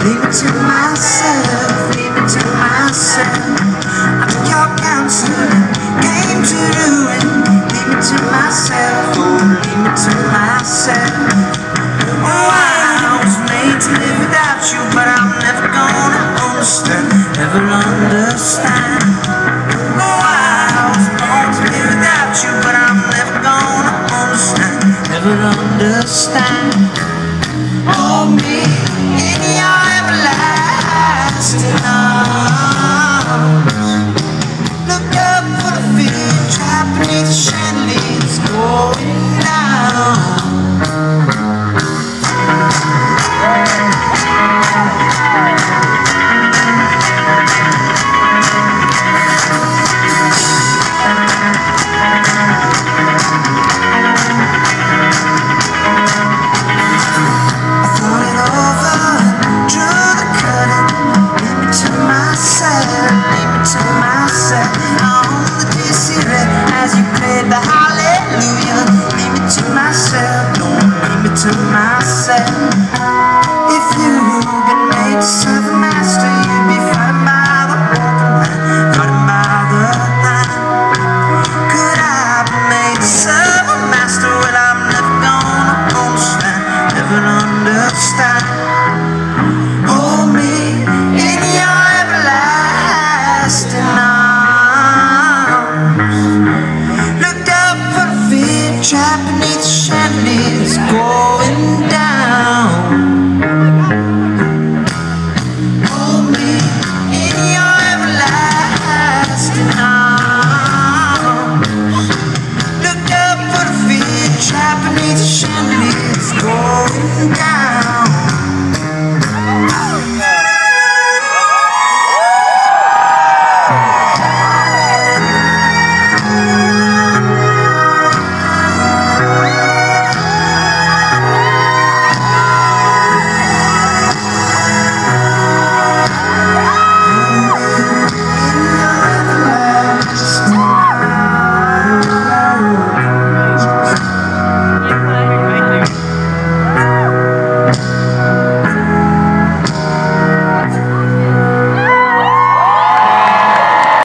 leave me to myself, leave me to myself. I took your counsel and came to ruin. Leave me to myself, oh, leave me to myself. Oh, I was made to live without you, but I'm never gonna understand, never understand. Oh, I was born to live without you, but I'm never gonna understand, never understand. Hold me in your everlasting arms. Look up for the fear trapped beneath the chandeliers going down. To myself, if you'd been made to serve a master, you'd be fighting by the walking line, fighting by the line. Could I be made to serve a master? Well, I'm never gonna understand, never understand. Hold me in your everlasting arms. Looked up for the fear trapped beneath the chandeliers going down. Hold me in your everlasting arms. Looked up for the fear trapped beneath the chandeliers going down.